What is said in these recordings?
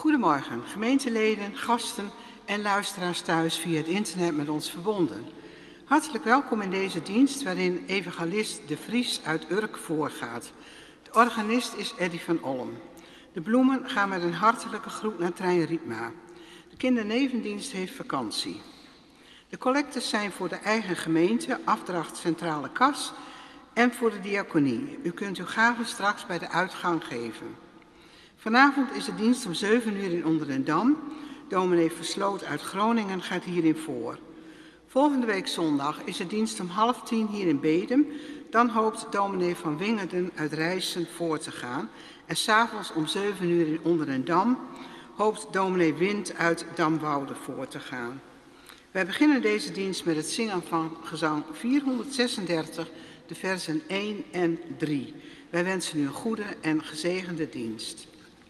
Goedemorgen, gemeenteleden, gasten en luisteraars thuis via het internet met ons verbonden. Hartelijk welkom in deze dienst waarin evangelist De Vries uit Urk voorgaat. De organist is Eddy van Olm. De bloemen gaan met een hartelijke groet naar Trein Rietma. De kindernevendienst heeft vakantie. De collectes zijn voor de eigen gemeente, afdracht Centrale Kas en voor de diaconie. U kunt uw gaven straks bij de uitgang geven. Vanavond is de dienst om 7 uur in Onderdendam. Dominee Versloot uit Groningen gaat hierin voor. Volgende week zondag is de dienst om 9:30 hier in Bedum. Dan hoopt dominee van Wingerden uit Rijssen voor te gaan. En 's avonds om 7 uur in Onderdendam hoopt dominee Wind uit Damwoude voor te gaan. Wij beginnen deze dienst met het zingen van gezang 436, de versen 1 en 3. Wij wensen u een goede en gezegende dienst.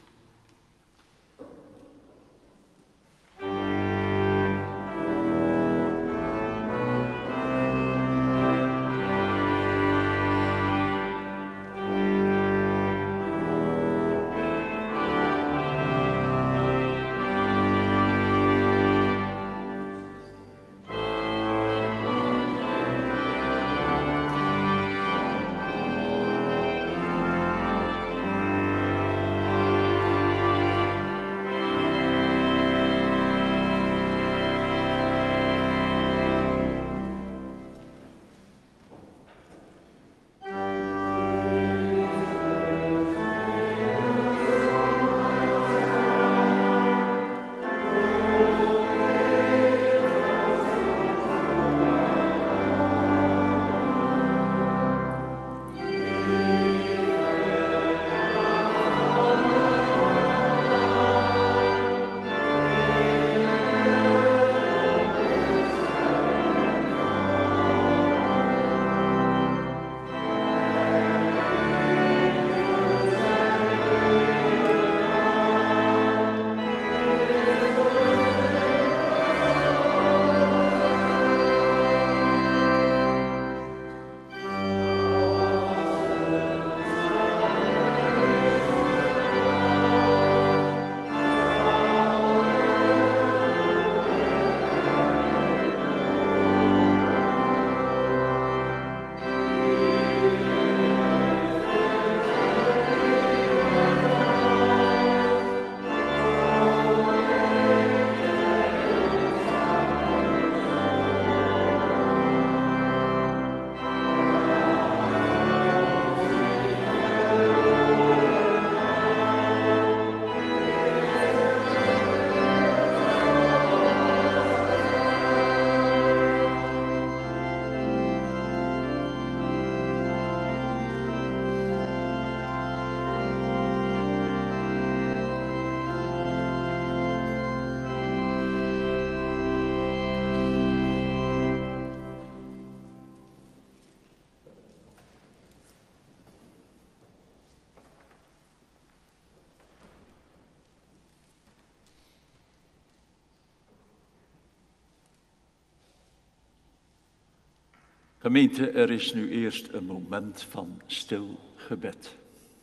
Gemeente, er is nu eerst een moment van stil gebed.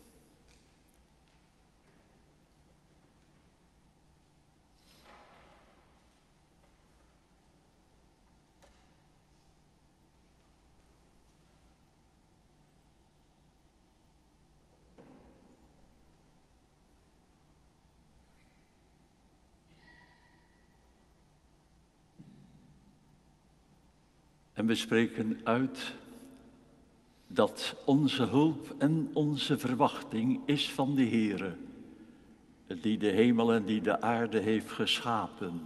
En we spreken uit dat onze hulp en onze verwachting is van de Heere, die de hemel en die de aarde heeft geschapen,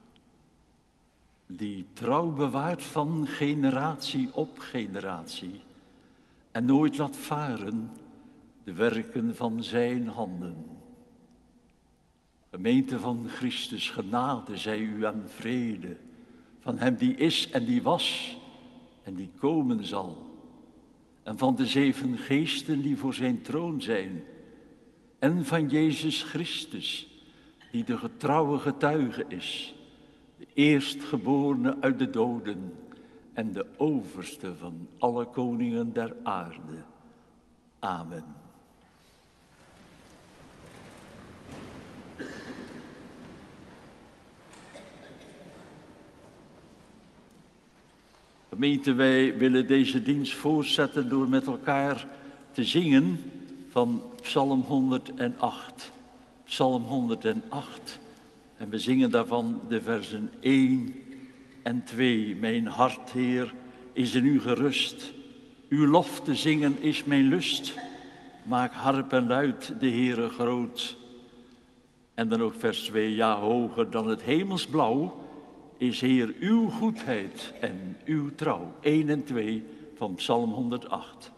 die trouw bewaart van generatie op generatie en nooit laat varen de werken van zijn handen. Gemeente van Christus, genade zij u en vrede, van hem die is en die was en die komen zal. En van de 7 geesten die voor zijn troon zijn. En van Jezus Christus, die de getrouwe getuige is. De eerstgeborene uit de doden en de overste van alle koningen der aarde. Amen. Gemeente, wij willen deze dienst voortzetten door met elkaar te zingen van Psalm 108. Psalm 108. En we zingen daarvan de versen 1 en 2. Mijn hart, Heer, is in u gerust. Uw lof te zingen is mijn lust. Maak harp en luid de Heere groot. En dan ook vers 2. Ja, hoger dan het hemelsblauw is, Heer, uw goedheid en uw trouw. 1 en 2 van Psalm 108.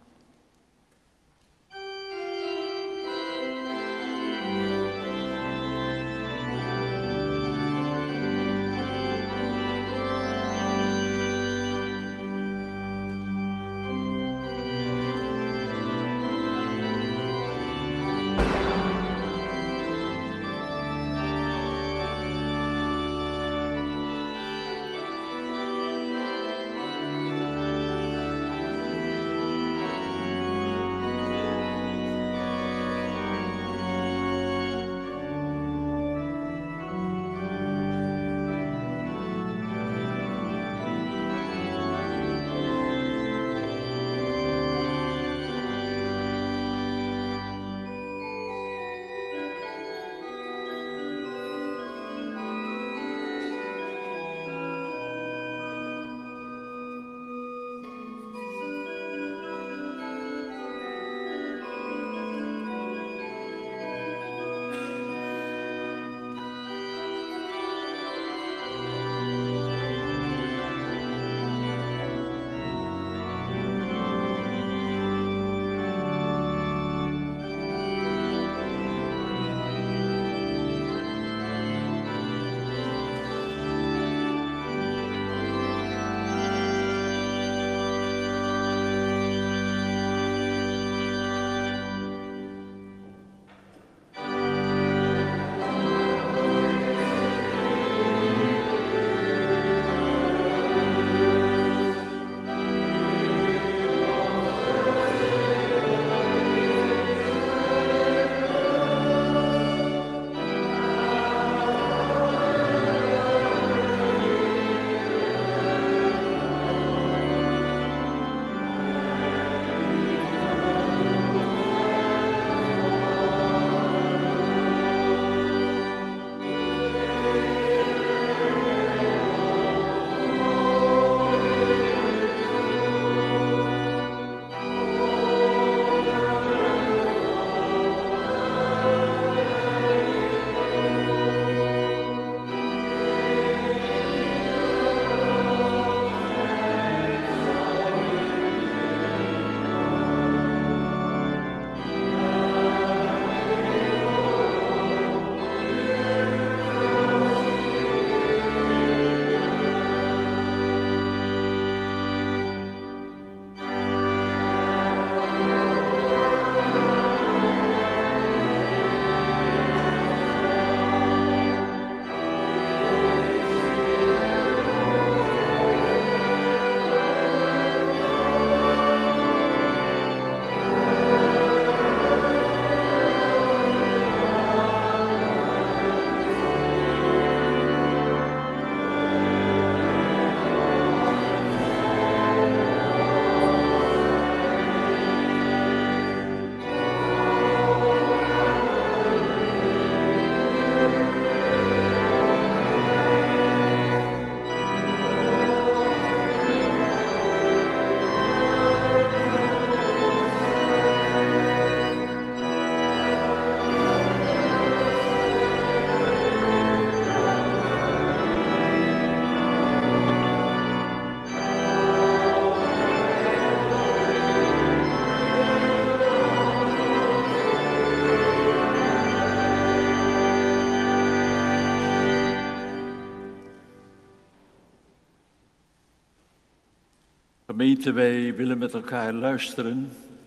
Gemeente, wij willen met elkaar luisteren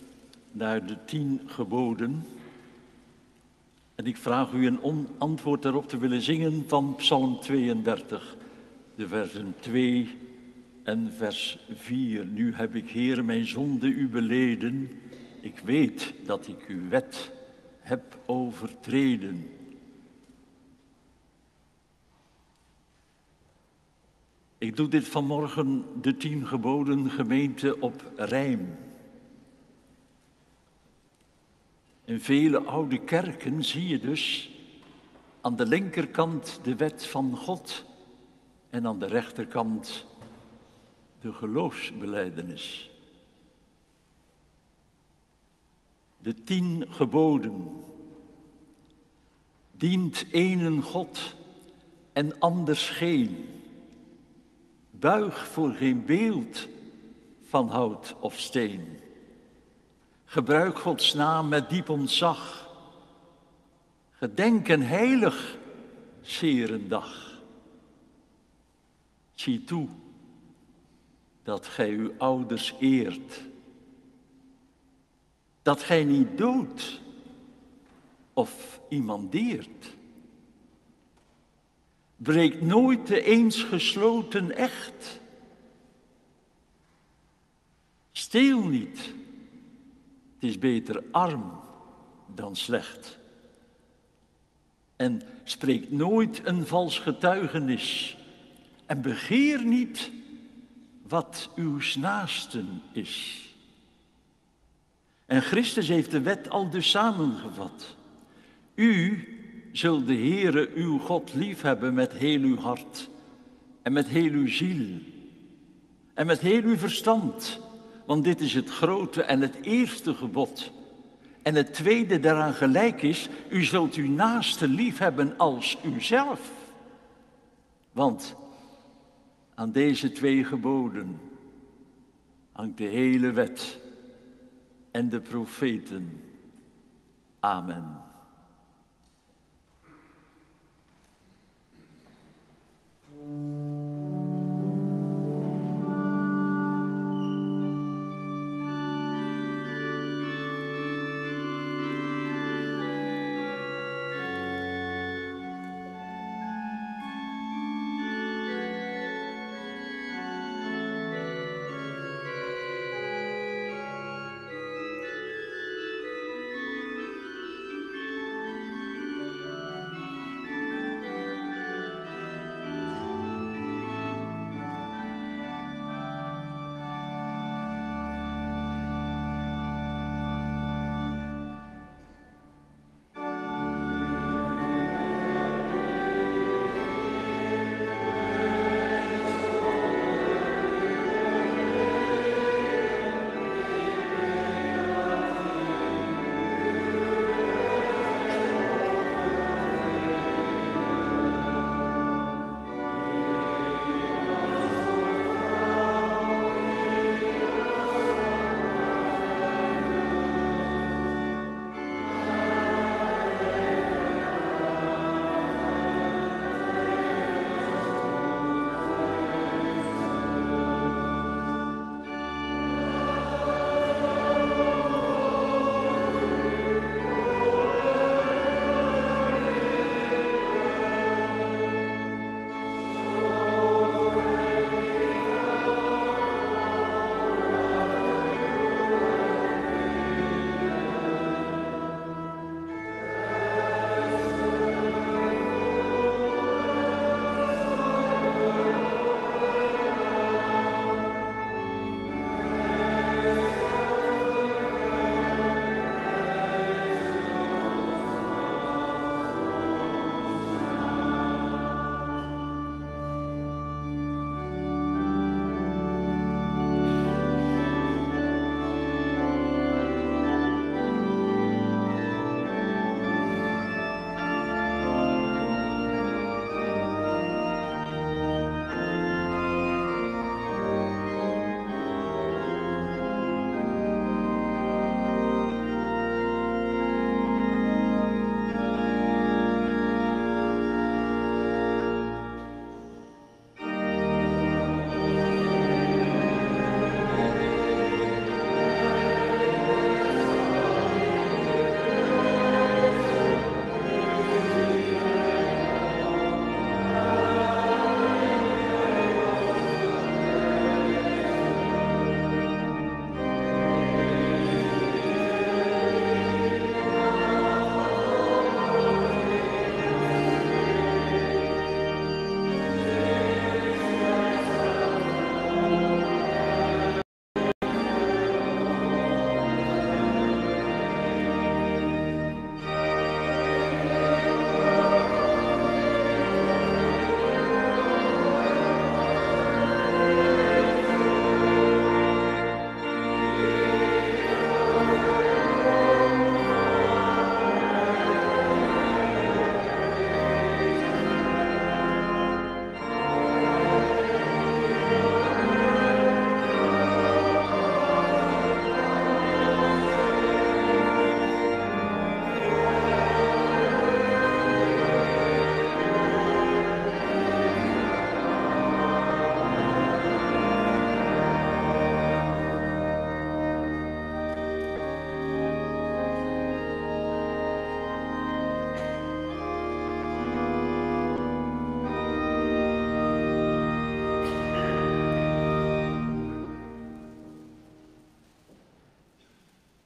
naar de 10 geboden. En ik vraag u een antwoord daarop te willen zingen van Psalm 32, de versen 2 en vers 4. Nu heb ik, Heer, mijn zonde u beleden. Ik weet dat ik uw wet heb overtreden. Ik doe dit vanmorgen, de 10 geboden gemeente, op rijm. In vele oude kerken zie je dus aan de linkerkant de wet van God en aan de rechterkant de geloofsbelijdenis. De 10 geboden. Dient één God en anders geen. Buig voor geen beeld van hout of steen. Gebruik Gods naam met diep ontzag. Gedenk een heilig serendag. Zie toe dat gij uw ouders eert. Dat gij niet doodt of iemand deert. Breek nooit de eens gesloten echt. Steel niet. Het is beter arm dan slecht. En spreek nooit een vals getuigenis. En begeer niet wat uws naasten is. En Christus heeft de wet al dus samengevat. U zult de Heere uw God liefhebben met heel uw hart en met heel uw ziel en met heel uw verstand. Want dit is het grote en het eerste gebod. En het tweede daaraan gelijk is, u zult uw naaste liefhebben als uzelf. Want aan deze 2 geboden hangt de hele wet en de profeten. Amen.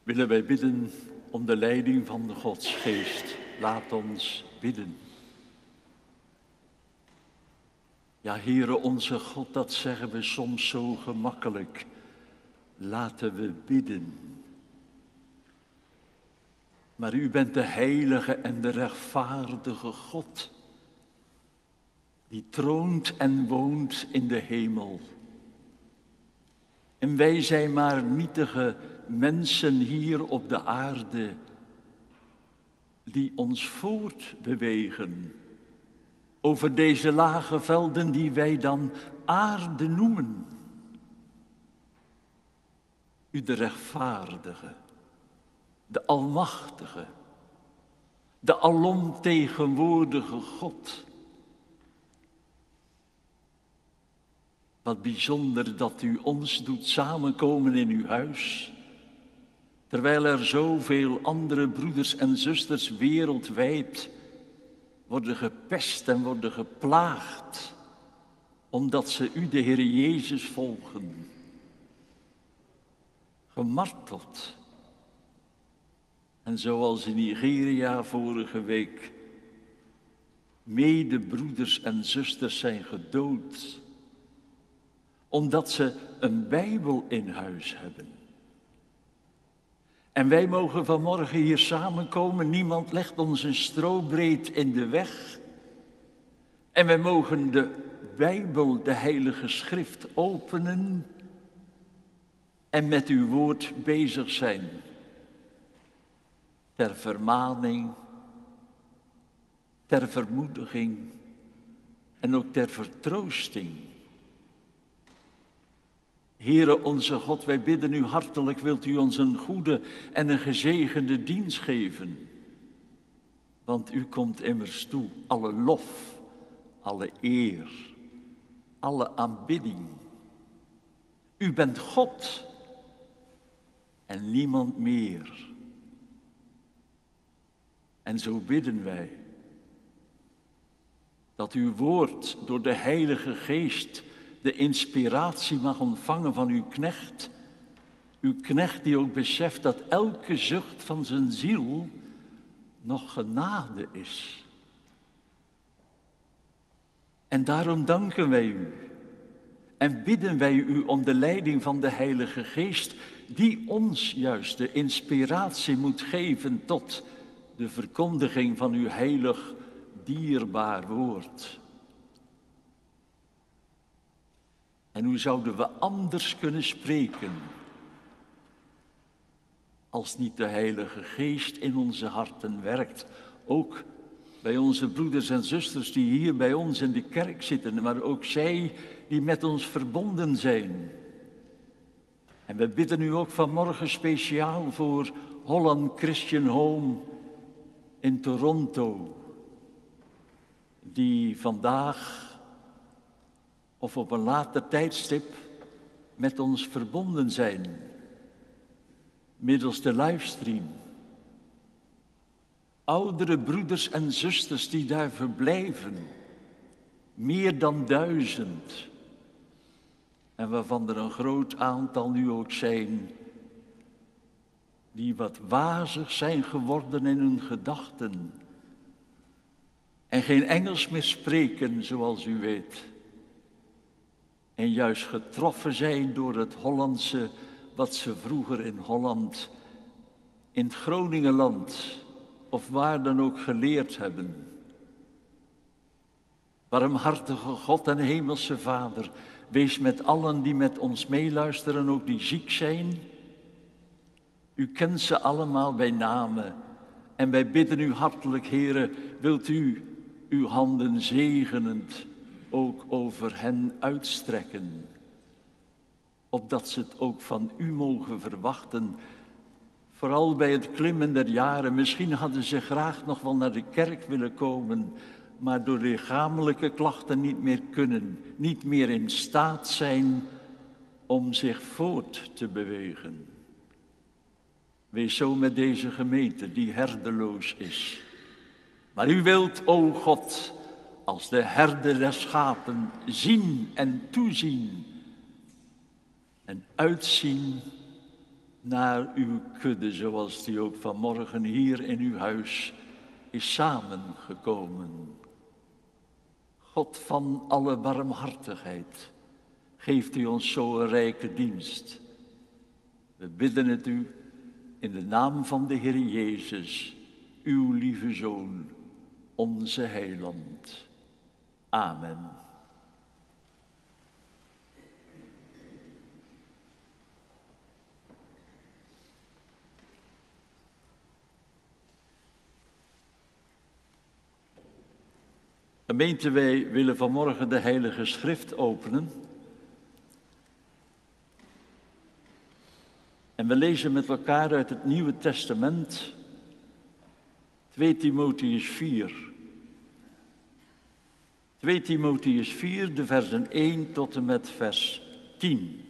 willen wij bidden om de leiding van de Godsgeest. Laat ons bidden. Ja, Heere onze God, dat zeggen we soms zo gemakkelijk. Laten we bidden. Maar u bent de heilige en de rechtvaardige God, die troont en woont in de hemel. En wij zijn maar nietige mensen hier op de aarde, die ons voortbewegen over deze lage velden die wij dan aarde noemen. U de rechtvaardige, de almachtige, de alomtegenwoordige God. Wat bijzonder dat u ons doet samenkomen in uw huis, terwijl er zoveel andere broeders en zusters wereldwijd worden gepest en worden geplaagd, omdat ze u, de Heer Jezus, volgen. Gemarteld. En zoals in Nigeria vorige week, medebroeders en zusters zijn gedood, omdat ze een Bijbel in huis hebben. En wij mogen vanmorgen hier samenkomen, niemand legt ons een strobreed in de weg. En wij mogen de Bijbel, de Heilige Schrift, openen en met uw woord bezig zijn. Ter vermaning, ter vermoediging en ook ter vertroosting. Heere onze God, wij bidden u hartelijk, wilt u ons een goede en een gezegende dienst geven. Want u komt immers toe, alle lof, alle eer, alle aanbidding. U bent God en niemand meer. En zo bidden wij dat uw woord door de Heilige Geest de inspiratie mag ontvangen van uw knecht. Uw knecht die ook beseft dat elke zucht van zijn ziel nog genade is. En daarom danken wij u en bidden wij u om de leiding van de Heilige Geest, die ons juist de inspiratie moet geven tot de verkondiging van uw heilig, dierbaar woord. En hoe zouden we anders kunnen spreken als niet de Heilige Geest in onze harten werkt? Ook bij onze broeders en zusters die hier bij ons in de kerk zitten, maar ook zij die met ons verbonden zijn. En we bidden u ook vanmorgen speciaal voor Holland Christian Home in Toronto, die vandaag of op een later tijdstip met ons verbonden zijn, middels de livestream. Oudere broeders en zusters die daar verblijven, meer dan 1000. En waarvan er een groot aantal nu ook zijn, die wat wazig zijn geworden in hun gedachten. En geen Engels meer spreken, zoals u weet. En juist getroffen zijn door het Hollandse, wat ze vroeger in Holland, in het Groningenland of waar dan ook geleerd hebben. Barmhartige God en Hemelse Vader, wees met allen die met ons meeluisteren, ook die ziek zijn. U kent ze allemaal bij name. En wij bidden u hartelijk, Heere, wilt u uw handen zegenend ook over hen uitstrekken, opdat ze het ook van u mogen verwachten. Vooral bij het klimmen der jaren, misschien hadden ze graag nog wel naar de kerk willen komen, maar door lichamelijke klachten niet meer kunnen, niet meer in staat zijn om zich voort te bewegen. Wees zo met deze gemeente die herdeloos is. Maar u wilt, o God, als de herder der schapen zien en toezien en uitzien naar uw kudde, zoals die ook vanmorgen hier in uw huis is samengekomen. God van alle barmhartigheid, geeft u ons zo een rijke dienst. We bidden het u in de naam van de Heer Jezus, uw lieve Zoon, onze Heiland. Amen. Gemeente, wij willen vanmorgen de Heilige Schrift openen. En we lezen met elkaar uit het Nieuwe Testament 2 Timotheüs 4. 2 Timotheüs 4, de versen 1 tot en met vers 10.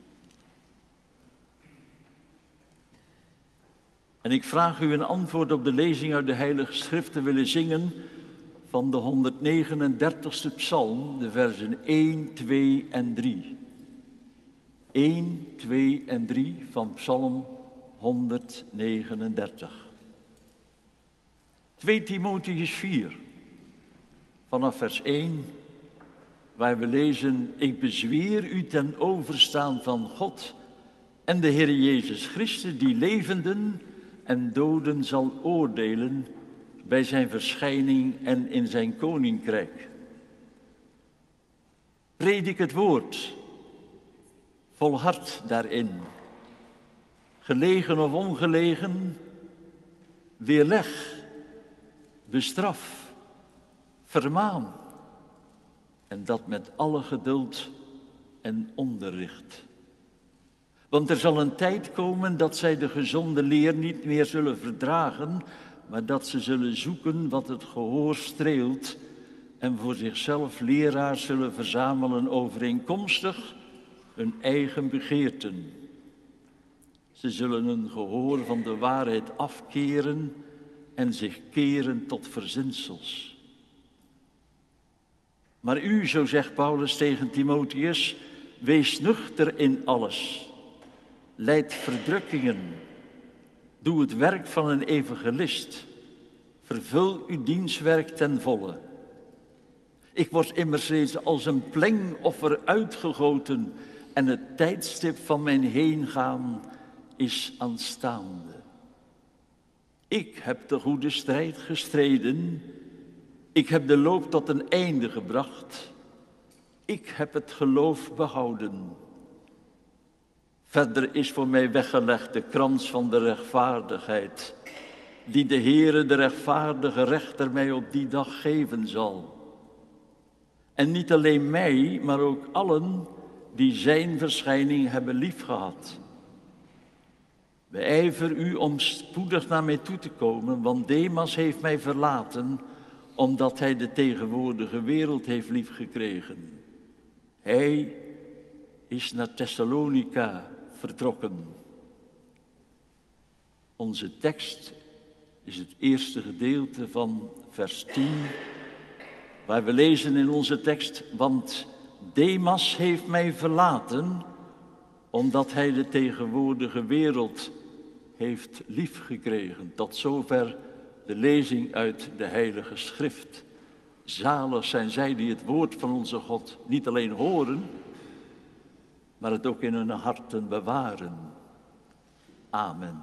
En ik vraag u een antwoord op de lezing uit de Heilige Schrift te willen zingen van de 139ste psalm, de versen 1, 2 en 3. 1, 2 en 3 van psalm 139. 2 Timotheüs 4, vanaf vers 1, waar we lezen: Ik bezweer u ten overstaan van God en de Heer Jezus Christus, die levenden en doden zal oordelen bij zijn verschijning en in zijn koninkrijk. Predik het woord, volhard daarin. Gelegen of ongelegen, weerleg, bestraf, vermaan. En dat met alle geduld en onderricht. Want er zal een tijd komen dat zij de gezonde leer niet meer zullen verdragen, maar dat ze zullen zoeken wat het gehoor streelt en voor zichzelf leraars zullen verzamelen overeenkomstig hun eigen begeerten. Ze zullen hun gehoor van de waarheid afkeren en zich keren tot verzinsels. Maar u, zo zegt Paulus tegen Timotheus, wees nuchter in alles. Lijd verdrukkingen. Doe het werk van een evangelist. Vervul uw dienstwerk ten volle. Ik word immers reeds als een plengoffer uitgegoten en het tijdstip van mijn heengaan is aanstaande. Ik heb de goede strijd gestreden. Ik heb de loop tot een einde gebracht. Ik heb het geloof behouden. Verder is voor mij weggelegd de krans van de rechtvaardigheid, die de Heere, de rechtvaardige rechter, mij op die dag geven zal. En niet alleen mij, maar ook allen die zijn verschijning hebben liefgehad. Beijver u om spoedig naar mij toe te komen, want Demas heeft mij verlaten, omdat hij de tegenwoordige wereld heeft liefgekregen. Hij is naar Thessalonica vertrokken. Onze tekst is het eerste gedeelte van vers 10, waar we lezen in onze tekst: want Demas heeft mij verlaten, omdat hij de tegenwoordige wereld heeft liefgekregen. Tot zover de lezing uit de Heilige Schrift. Zalig zijn zij die het woord van onze God niet alleen horen, maar het ook in hun harten bewaren. Amen.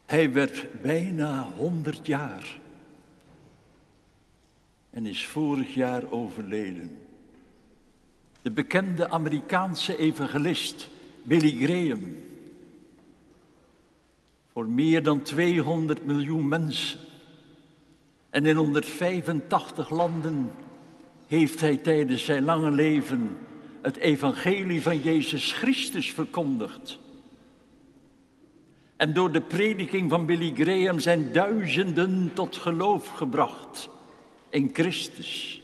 Hij werd bijna 100 jaar en is vorig jaar overleden. De bekende Amerikaanse evangelist Billy Graham. Voor meer dan 200 miljoen mensen en in 185 landen heeft hij tijdens zijn lange leven het evangelie van Jezus Christus verkondigd. En door de prediking van Billy Graham zijn duizenden tot geloof gebracht in Christus.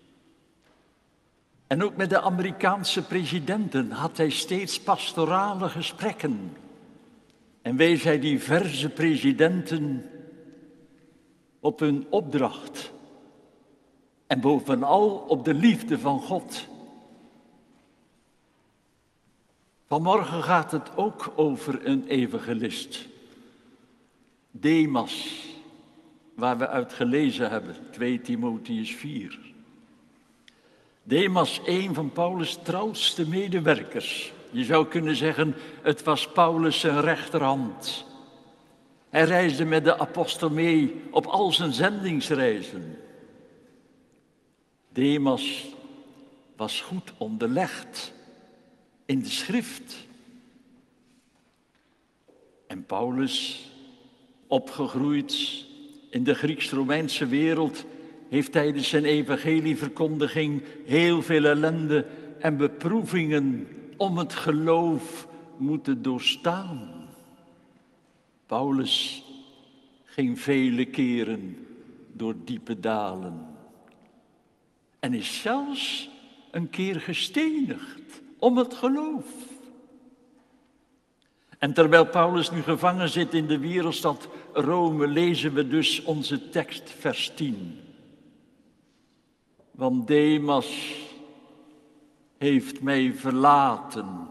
En ook met de Amerikaanse presidenten had hij steeds pastorale gesprekken. En wees hij diverse presidenten op hun opdracht. En bovenal op de liefde van God. Vanmorgen gaat het ook over een evangelist. Demas, waar we uit gelezen hebben, 2 Timotheüs 4. Demas, een van Paulus' trouwste medewerkers. Je zou kunnen zeggen, het was Paulus zijn rechterhand. Hij reisde met de apostel mee op al zijn zendingsreizen. Demas was goed onderlegd in de schrift. En Paulus, opgegroeid in de Grieks-Romeinse wereld, heeft tijdens zijn evangelieverkondiging heel veel ellende en beproevingen om het geloof moeten doorstaan. Paulus ging vele keren door diepe dalen en is zelfs een keer gestenigd om het geloof. En terwijl Paulus nu gevangen zit in de wereldstad Rome, lezen we dus onze tekst, vers 10. Want Demas heeft mij verlaten.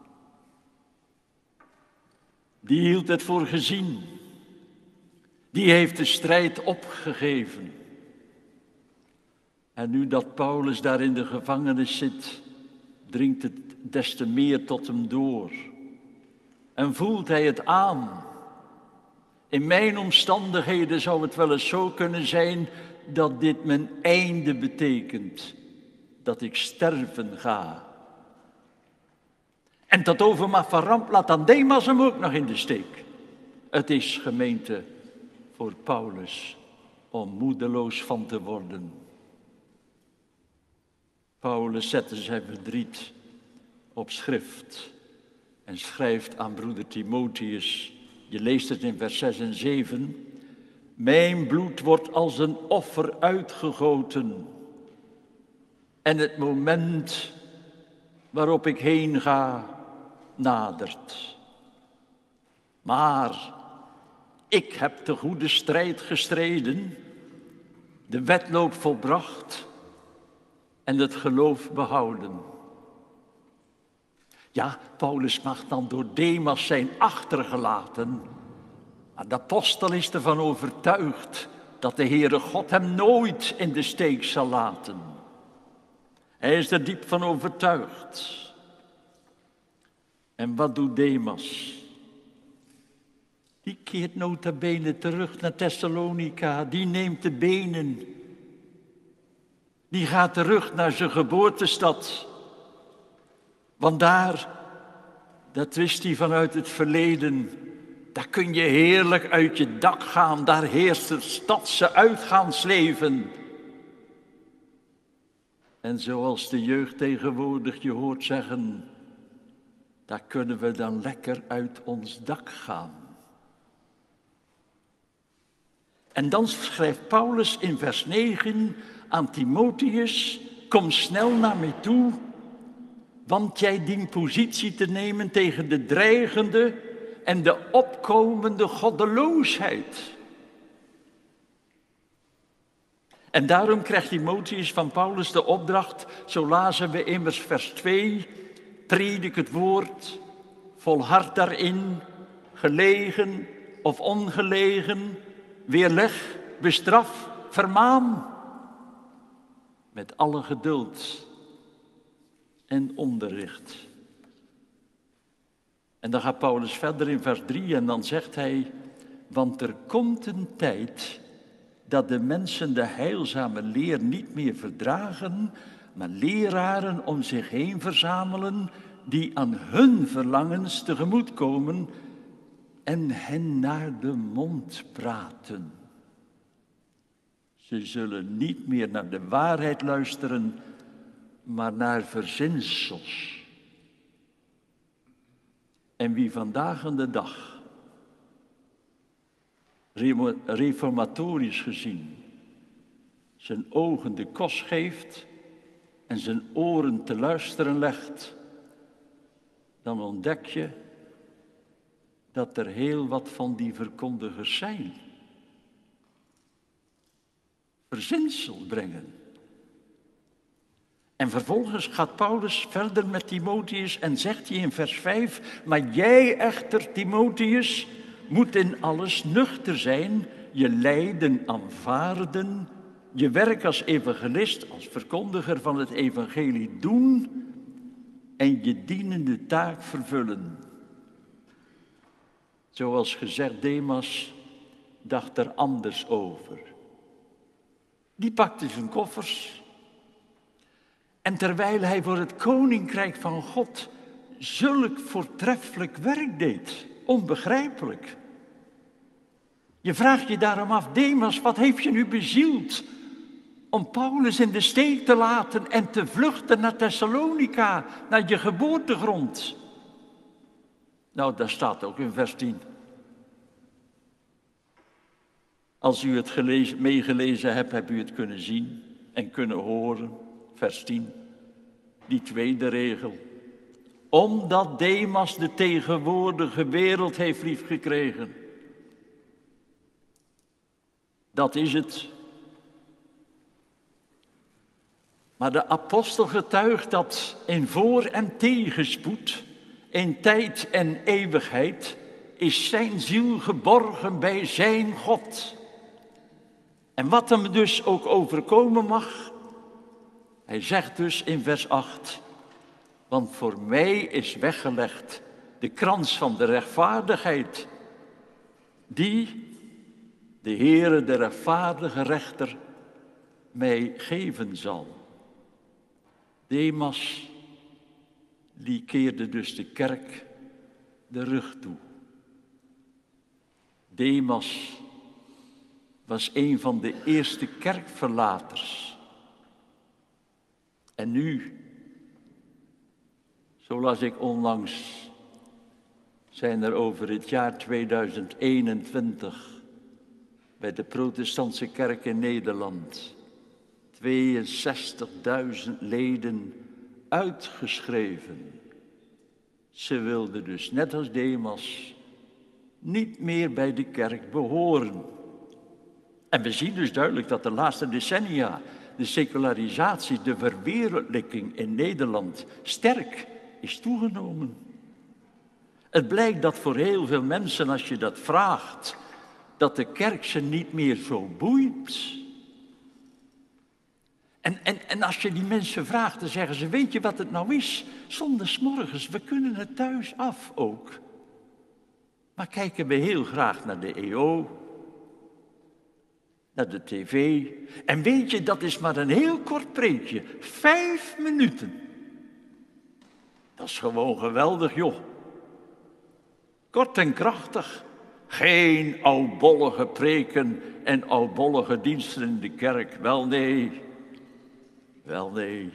Die hield het voor gezien. Die heeft de strijd opgegeven. En nu dat Paulus daar in de gevangenis zit, dringt het des te meer tot hem door. En voelt hij het aan. In mijn omstandigheden zou het wel eens zo kunnen zijn dat dit mijn einde betekent. Dat ik sterven ga. En tot overmaat van ramp laat dan Demas hem ook nog in de steek. Het is, gemeente, voor Paulus om moedeloos van te worden. Paulus zette zijn verdriet op schrift en schrijft aan broeder Timotheus, je leest het in vers 6 en 7, mijn bloed wordt als een offer uitgegoten en het moment waarop ik heen ga nadert. Maar ik heb de goede strijd gestreden, de wedloop volbracht en het geloof behouden. Ja, Paulus mag dan door Demas zijn achtergelaten. Maar de apostel is ervan overtuigd dat de Heere God hem nooit in de steek zal laten. Hij is er diep van overtuigd. En wat doet Demas? Die keert nota bene terug naar Thessalonica. Die neemt de benen. Die gaat terug naar zijn geboortestad. Want daar, dat wist hij vanuit het verleden, daar kun je heerlijk uit je dak gaan. Daar heerst het stadse uitgaansleven. En zoals de jeugd tegenwoordig je hoort zeggen, daar kunnen we dan lekker uit ons dak gaan. En dan schrijft Paulus in vers 9 aan Timotheus, kom snel naar mij toe, want jij dient positie te nemen tegen de dreigende en de opkomende goddeloosheid. En daarom krijgt Timotheus van Paulus de opdracht, zo lazen we immers vers 2, predik het woord, volhard daarin, gelegen of ongelegen, weerleg, bestraf, vermaan, met alle geduld en onderricht. En dan gaat Paulus verder in vers 3 en dan zegt hij, Want er komt een tijd dat de mensen de heilzame leer niet meer verdragen, maar leraren om zich heen verzamelen die aan hun verlangens tegemoetkomen en hen naar de mond praten. Ze zullen niet meer naar de waarheid luisteren, maar naar verzinsels. En wie vandaag aan de dag, reformatorisch gezien, zijn ogen de kost geeft en zijn oren te luisteren legt, dan ontdek je dat er heel wat van die verkondigers zijn. Verzinsel brengen. En vervolgens gaat Paulus verder met Timotheus en zegt hij in vers 5, maar jij echter, Timotheus, moet in alles nuchter zijn, je lijden aanvaarden, je werk als evangelist, als verkondiger van het evangelie doen en je dienende taak vervullen. Zoals gezegd, Demas dacht er anders over. Die pakte zijn koffers en terwijl hij voor het koninkrijk van God zulk voortreffelijk werk deed, onbegrijpelijk. Je vraagt je daarom af, Demas, wat heeft je nu bezield om Paulus in de steek te laten en te vluchten naar Thessalonica, naar je geboortegrond? Nou, dat staat ook in vers 10. Als u het meegelezen hebt, hebt u het kunnen zien en kunnen horen. Vers 10, die tweede regel. Omdat Demas de tegenwoordige wereld heeft liefgekregen. Dat is het. Maar de apostel getuigt dat in voor- en tegenspoed, in tijd en eeuwigheid, is zijn ziel geborgen bij zijn God. En wat hem dus ook overkomen mag, hij zegt dus in vers 8, want voor mij is weggelegd de krans van de rechtvaardigheid, die de Heere, de rechtvaardige rechter, mij geven zal. Demas, die keerde dus de kerk de rug toe. Demas was een van de eerste kerkverlaters. En nu, zo las ik onlangs, zijn er over het jaar 2021 bij de protestantse kerk in Nederland 62.000 leden uitgeschreven. Ze wilden dus net als Demas niet meer bij de kerk behoren. En we zien dus duidelijk dat de laatste decennia de secularisatie, de verwereldlijking in Nederland sterk is toegenomen. Het blijkt dat voor heel veel mensen, als je dat vraagt, dat de kerk ze niet meer zo boeit. En als je die mensen vraagt, dan zeggen ze, weet je wat het nou is? Zondagsmorgens, we kunnen het thuis af ook. Maar kijken we heel graag naar de EO, naar de tv. En weet je, dat is maar een heel kort preekje. 5 minuten. Dat is gewoon geweldig, joh. Kort en krachtig. Geen oudbollige preken en oudbollige diensten in de kerk. Wel nee. Wel nee.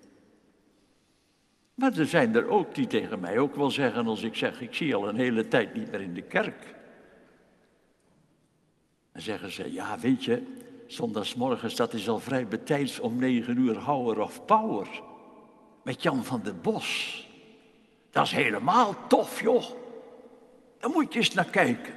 Maar er zijn er ook die tegen mij ook wel zeggen als ik zeg, ik zie al een hele tijd niet meer in de kerk. Dan zeggen ze, ja weet je, zondagsmorgens dat is al vrij betijds om 9 uur Houwer of Power. Met Jan van der Bos. Dat is helemaal tof joh. Daar moet je eens naar kijken.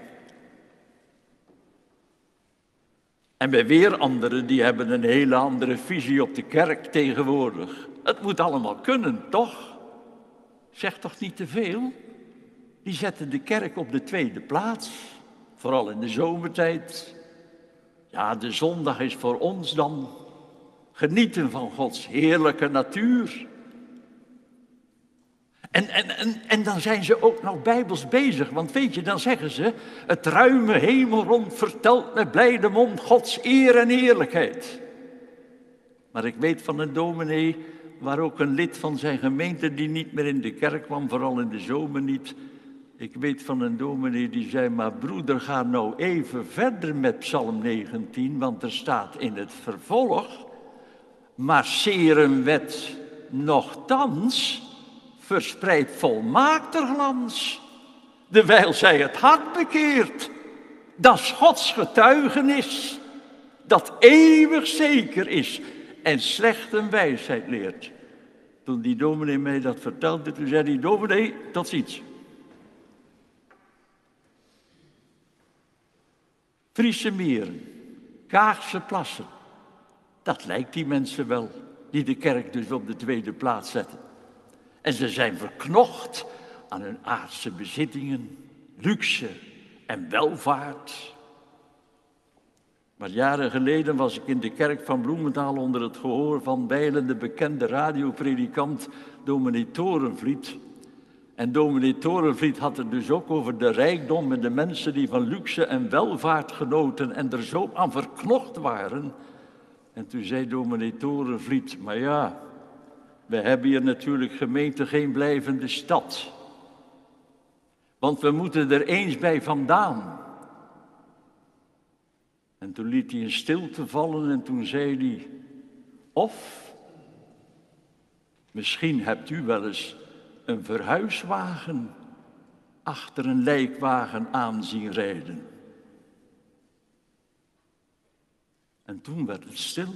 En bij weer anderen, die hebben een hele andere visie op de kerk tegenwoordig. Het moet allemaal kunnen, toch? Zeg toch niet te veel? Die zetten de kerk op de tweede plaats. Vooral in de zomertijd. Ja, de zondag is voor ons dan genieten van Gods heerlijke natuur. En dan zijn ze ook nog bijbels bezig. Want weet je, dan zeggen ze, het ruime hemelrond vertelt met blijde mond Gods eer en eerlijkheid. Maar ik weet van een dominee, waar ook een lid van zijn gemeente die niet meer in de kerk kwam, vooral in de zomer niet. Ik weet van een dominee die zei, maar broeder, ga nou even verder met Psalm 19, want er staat in het vervolg, maar zeren wet nochtans verspreidt volmaakter glans, dewijl zij het hart bekeert. Dat is Gods getuigenis, dat eeuwig zeker is en slecht een wijsheid leert. Toen die dominee mij dat vertelde, toen zei die dominee, tot ziens. Friese meren, Kaagse plassen, dat lijkt die mensen wel, die de kerk dus op de tweede plaats zetten. En ze zijn verknocht aan hun aardse bezittingen, luxe en welvaart. Maar jaren geleden was ik in de kerk van Bloemendaal onder het gehoor van wijlen de bekende radiopredikant dominee Torenvliet. En dominee Torenvliet had het dus ook over de rijkdom en de mensen die van luxe en welvaart genoten en er zo aan verknocht waren. En toen zei dominee Torenvliet, maar ja, we hebben hier natuurlijk gemeente geen blijvende stad. Want we moeten er eens bij vandaan. En toen liet hij een stilte vallen en toen zei hij, of misschien hebt u wel eens een verhuiswagen achter een lijkwagen aan zien rijden. En toen werd het stil.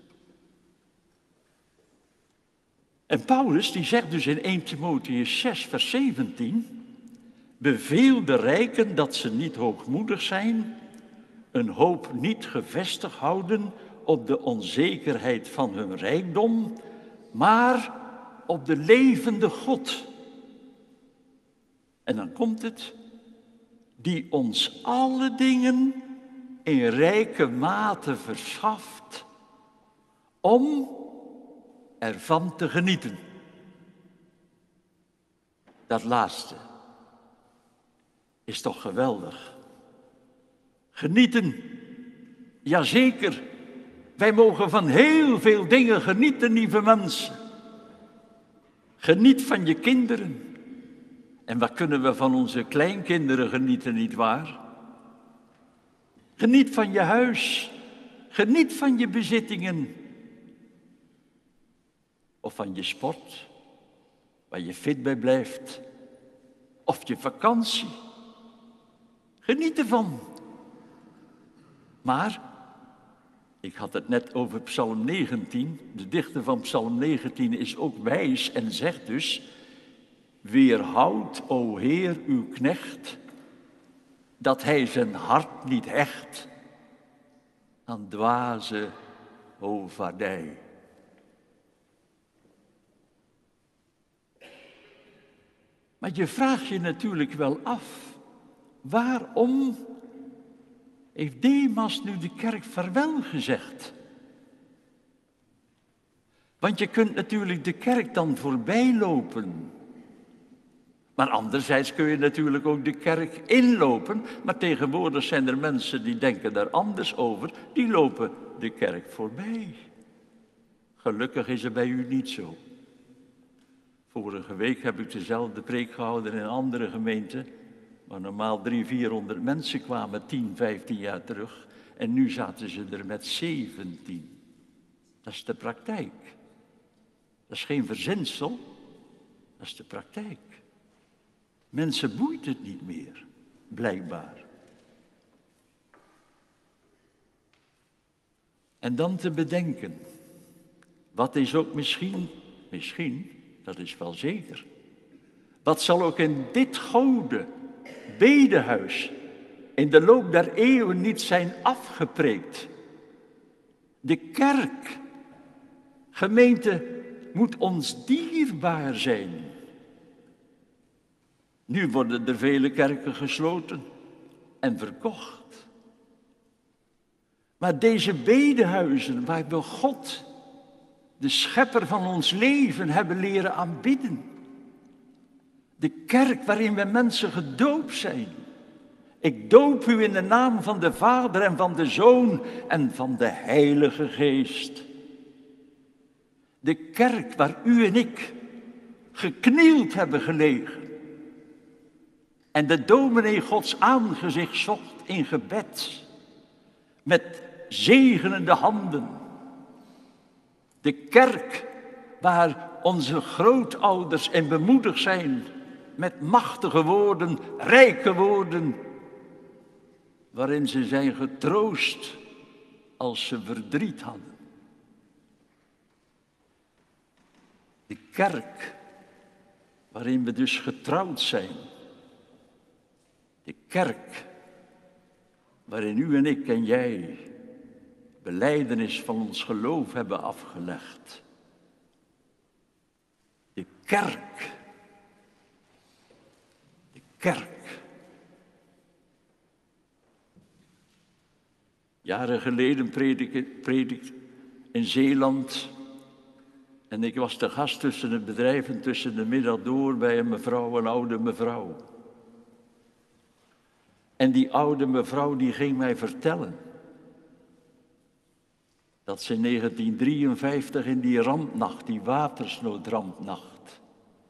En Paulus die zegt dus in 1 Timotheüs 6 vers 17, beveel de rijken dat ze niet hoogmoedig zijn, een hoop niet gevestigd houden op de onzekerheid van hun rijkdom, maar op de levende God. En dan komt het, die ons alle dingen in rijke mate verschaft om ervan te genieten. Dat laatste is toch geweldig. Genieten, jazeker. Wij mogen van heel veel dingen genieten, lieve mensen. Geniet van je kinderen. En wat kunnen we van onze kleinkinderen genieten, nietwaar? Geniet van je huis. Geniet van je bezittingen. Of van je sport, waar je fit bij blijft. Of je vakantie. Geniet ervan. Maar, ik had het net over Psalm 19. De dichter van Psalm 19 is ook wijs en zegt dus, weerhoud, o Heer, uw knecht, dat hij zijn hart niet hecht aan dwaze hovaardij. Maar je vraagt je natuurlijk wel af, waarom heeft Demas nu de kerk vaarwel gezegd? Want je kunt natuurlijk de kerk dan voorbij lopen. Maar anderzijds kun je natuurlijk ook de kerk inlopen. Maar tegenwoordig zijn er mensen die denken daar anders over. Die lopen de kerk voorbij. Gelukkig is het bij u niet zo. Vorige week heb ik dezelfde preek gehouden in een andere gemeente. Waar normaal 300-400 mensen kwamen 10, 15 jaar terug. En nu zaten ze er met 17. Dat is de praktijk. Dat is geen verzinsel. Dat is de praktijk. Mensen boeit het niet meer, blijkbaar. En dan te bedenken, wat is ook misschien, dat is wel zeker. Wat zal ook in dit gouden bedehuis in de loop der eeuwen niet zijn afgepreekt? De kerk, gemeente, moet ons dierbaar zijn. Nu worden er vele kerken gesloten en verkocht. Maar deze bedehuizen waar we God, de schepper van ons leven, hebben leren aanbidden. De kerk waarin we mensen gedoopt zijn. Ik doop u in de naam van de Vader en van de Zoon en van de Heilige Geest. De kerk waar u en ik geknield hebben gelegen. En de dominee Gods aangezicht zocht in gebed. Met zegenende handen. De kerk waar onze grootouders en bemoedigd zijn met machtige woorden, rijke woorden, waarin ze zijn getroost als ze verdriet hadden. De kerk waarin we dus getrouwd zijn. De kerk waarin u en ik en jij belijdenis van ons geloof hebben afgelegd. De kerk. De kerk. Jaren geleden predik in Zeeland. En ik was te gast tussen het bedrijf en tussen de middag door bij een mevrouw, een oude mevrouw. En die oude mevrouw die ging mij vertellen dat ze in 1953 in die rampnacht, die watersnoodrampnacht,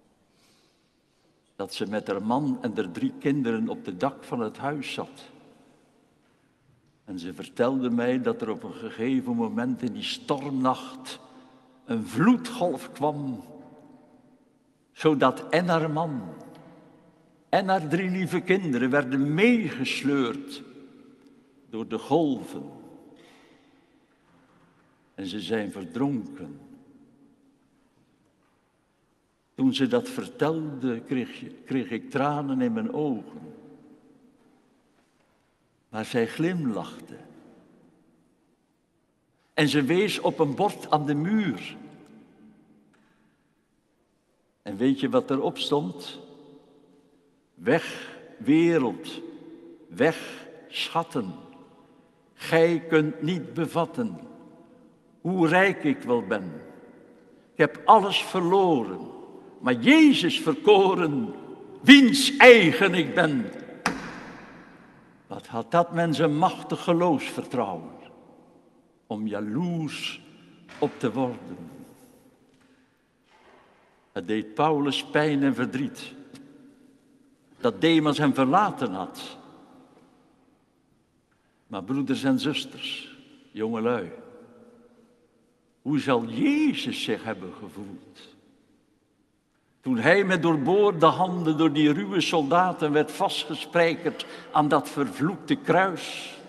dat ze met haar man en haar 3 kinderen op het dak van het huis zat. En ze vertelde mij dat er op een gegeven moment in die stormnacht een vloedgolf kwam, zodat en haar man en haar 3 lieve kinderen werden meegesleurd door de golven. En ze zijn verdronken. Toen ze dat vertelde, kreeg ik tranen in mijn ogen. Maar zij glimlachte. En ze wees op een bord aan de muur. En weet je wat erop stond? Weg, wereld, weg, schatten. Gij kunt niet bevatten hoe rijk ik wel ben. Ik heb alles verloren, maar Jezus verkoren, wiens eigen ik ben. Wat had dat mens een machtig geloofsvertrouwen om jaloers op te worden. Het deed Paulus pijn en verdriet, dat Demas hem verlaten had. Maar broeders en zusters, jongelui, hoe zal Jezus zich hebben gevoeld toen hij met doorboorde handen door die ruwe soldaten werd vastgespijkerd aan dat vervloekte kruis?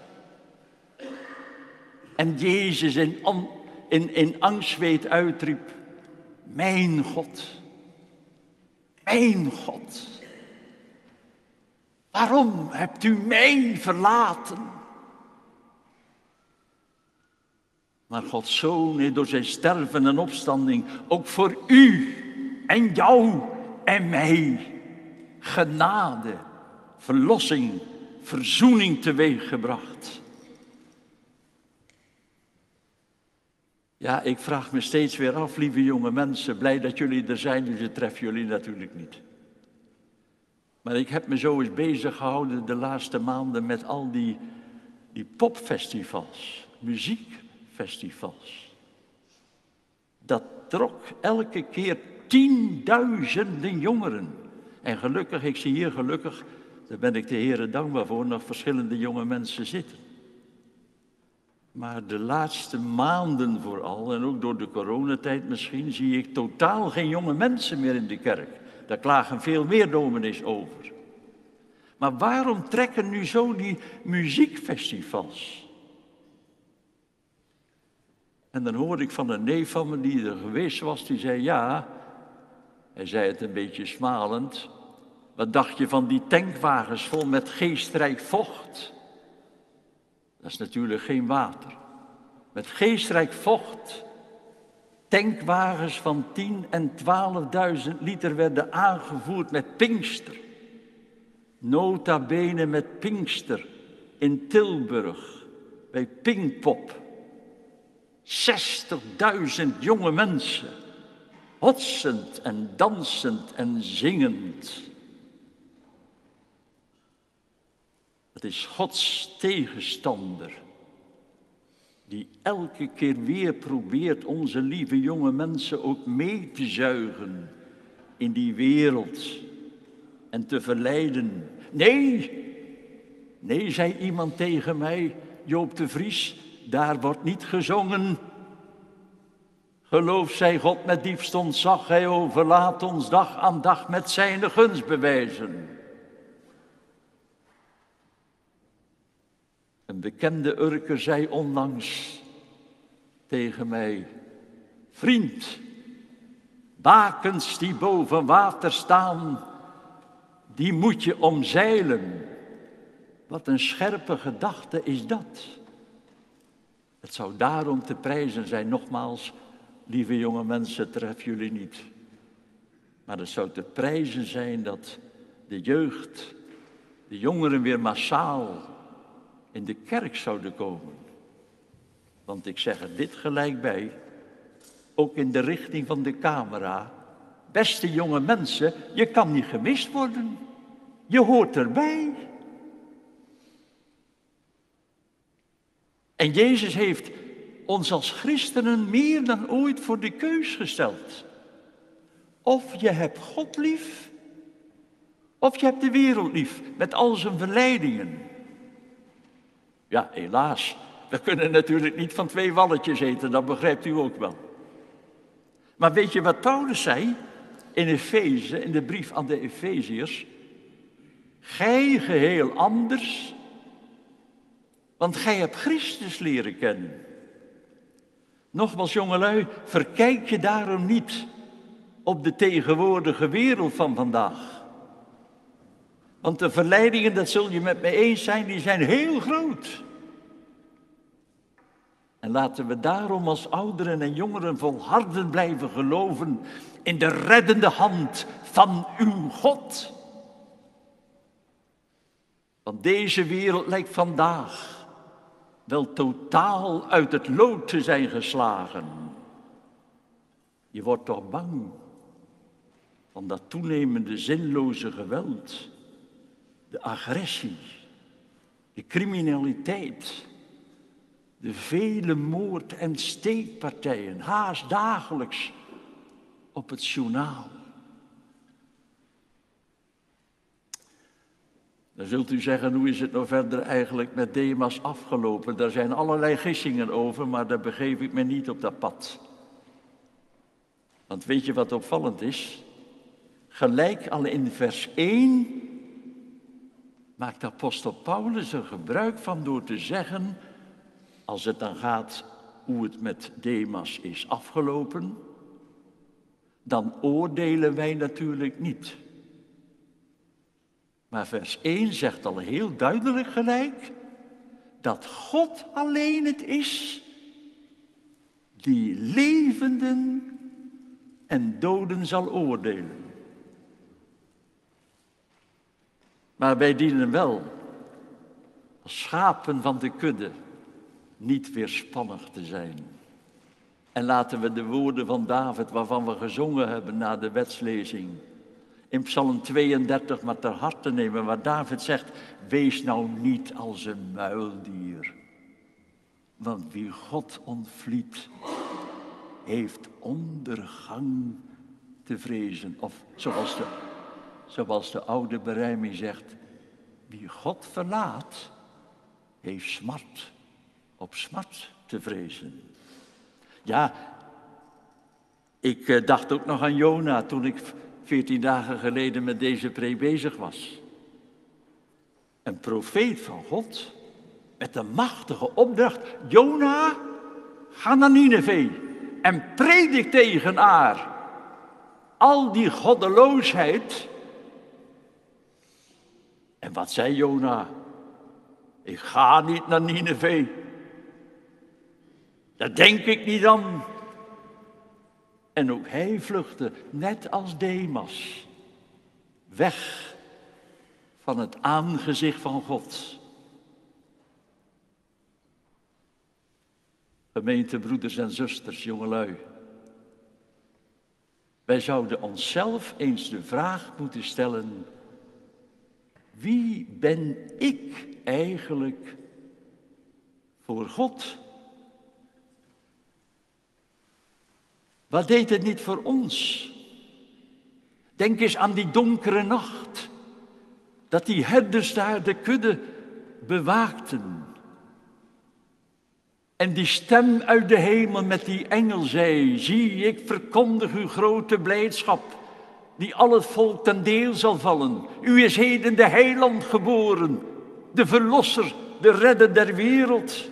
En Jezus in angstzweet uitriep: mijn God, waarom hebt u mij verlaten? Maar Gods Zoon heeft door zijn sterven en opstanding ook voor u en jou en mij genade, verlossing, verzoening teweeggebracht. Ja, ik vraag me steeds weer af, lieve jonge mensen, blij dat jullie er zijn, dus ik tref jullie natuurlijk niet. Maar ik heb me zo eens bezig gehouden de laatste maanden met al die popfestivals, muziekfestivals. Dat trok elke keer 10.000 jongeren. En gelukkig, ik zie hier gelukkig, daar ben ik de Heere dankbaar voor, nog verschillende jonge mensen zitten. Maar de laatste maanden vooral, en ook door de coronatijd misschien, zie ik totaal geen jonge mensen meer in de kerk. Daar klagen veel meer dominees over. Maar waarom trekken nu zo die muziekfestivals? En dan hoorde ik van een neef van me die er geweest was, die zei ja, hij zei het een beetje smalend, wat dacht je van die tankwagens vol met geestrijk vocht? Dat is natuurlijk geen water. Met geestrijk vocht, tankwagens van 10.000 en 12.000 liter werden aangevoerd met Pinkster. Nota bene met Pinkster in Tilburg, bij Pinkpop. 60.000 jonge mensen hotsend en dansend en zingend. Het is Gods tegenstander die elke keer weer probeert onze lieve jonge mensen ook mee te zuigen in die wereld en te verleiden. Nee, zei iemand tegen mij, Joop de Vries, daar wordt niet gezongen. Geloof zij God met diepst ontzag, hij overlaat ons dag aan dag met zijn gunstbewijzen. Een bekende Urker zei onlangs tegen mij, vriend, bakens die boven water staan, die moet je omzeilen. Wat een scherpe gedachte is dat. Het zou daarom te prijzen zijn, nogmaals, lieve jonge mensen, tref jullie niet. Maar het zou te prijzen zijn dat de jeugd, de jongeren weer massaal in de kerk zouden komen. Want ik zeg er dit gelijk bij, ook in de richting van de camera. Beste jonge mensen, je kan niet gemist worden. Je hoort erbij. En Jezus heeft ons als christenen meer dan ooit voor de keus gesteld. Of je hebt God lief, of je hebt de wereld lief, met al zijn verleidingen. Ja, helaas, we kunnen natuurlijk niet van 2 walletjes eten, dat begrijpt u ook wel. Maar weet je wat Paulus zei in Efeze, in de brief aan de Efeziërs? Gij geheel anders, want gij hebt Christus leren kennen. Nogmaals, jongelui, verkijk je daarom niet op de tegenwoordige wereld van vandaag. Want de verleidingen, dat zul je met me eens zijn, die zijn heel groot. En laten we daarom als ouderen en jongeren volharden blijven geloven in de reddende hand van uw God. Want deze wereld lijkt vandaag wel totaal uit het lood te zijn geslagen. Je wordt toch bang van dat toenemende zinloze geweld, de agressie, de criminaliteit, de vele moord- en steekpartijen, haast dagelijks op het journaal. Dan zult u zeggen, hoe is het nou verder eigenlijk met Demas afgelopen? Daar zijn allerlei gissingen over, maar daar begeef ik me niet op dat pad. Want weet je wat opvallend is? Gelijk al in vers 1 maakt apostel Paulus er gebruik van door te zeggen, als het dan gaat hoe het met Demas is afgelopen, dan oordelen wij natuurlijk niet. Maar vers 1 zegt al heel duidelijk gelijk dat God alleen het is die levenden en doden zal oordelen. Maar wij dienen wel als schapen van de kudde niet weerspannig te zijn. En laten we de woorden van David, waarvan we gezongen hebben na de wetslezing, in Psalm 32 maar ter harte nemen, waar David zegt, wees nou niet als een muildier. Want wie God ontvliet, heeft ondergang te vrezen. Of zoals de oude berijming zegt, wie God verlaat, heeft smart op smart te vrezen. Ja, ik dacht ook nog aan Jona toen ik 14 dagen geleden met deze preek bezig was. Een profeet van God met een machtige opdracht. Jona, ga naar Nineve en predik tegen haar. Al die goddeloosheid. En wat zei Jona? Ik ga niet naar Nineve. Daar denk ik niet aan. En ook hij vluchtte, net als Demas, weg van het aangezicht van God. Gemeente, broeders en zusters, jongelui. Wij zouden onszelf eens de vraag moeten stellen: wie ben ik eigenlijk voor God? Wat deed het niet voor ons? Denk eens aan die donkere nacht, dat die herders daar de kudde bewaakten. En die stem uit de hemel met die engel zei: zie, ik verkondig uw grote blijdschap, die al het volk ten deel zal vallen. U is heden de heiland geboren, de verlosser, de redder der wereld.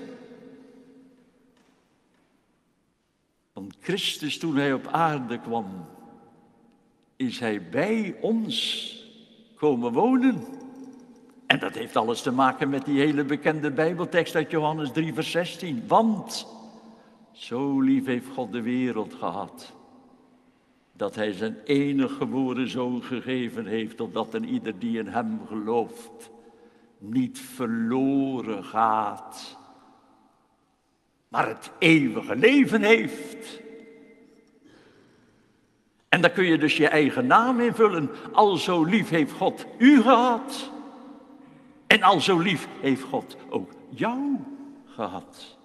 Want Christus, toen hij op aarde kwam, is hij bij ons komen wonen. En dat heeft alles te maken met die hele bekende Bijbeltekst uit Johannes 3 vers 16. Want zo lief heeft God de wereld gehad, dat hij zijn enige geboren zoon gegeven heeft, opdat een ieder die in hem gelooft niet verloren gaat, maar het eeuwige leven heeft. En daar kun je dus je eigen naam invullen. Al zo lief heeft God u gehad. En al zo lief heeft God ook jou gehad.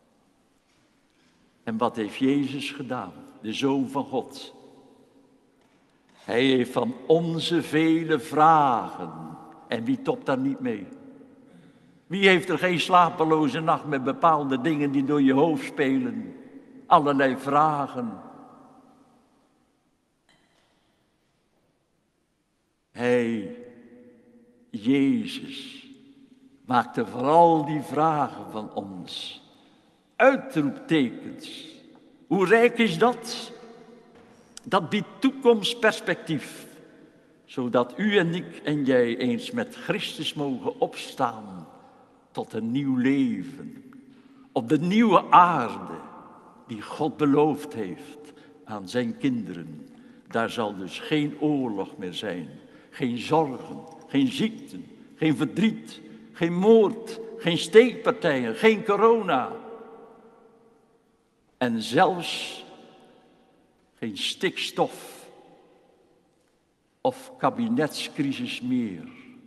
En wat heeft Jezus gedaan, de Zoon van God? Hij heeft van onze vele vragen, en wie topt daar niet mee? Wie heeft er geen slapeloze nacht met bepaalde dingen die door je hoofd spelen? Allerlei vragen. Hij, Jezus, maakte vooral die vragen van ons uitroeptekens. Hoe rijk is dat? Dat biedt toekomstperspectief, zodat u en ik en jij eens met Christus mogen opstaan tot een nieuw leven, op de nieuwe aarde die God beloofd heeft aan zijn kinderen. Daar zal dus geen oorlog meer zijn, geen zorgen, geen ziekten, geen verdriet, geen moord, geen steekpartijen, geen corona. En zelfs geen stikstof of kabinetscrisis meer.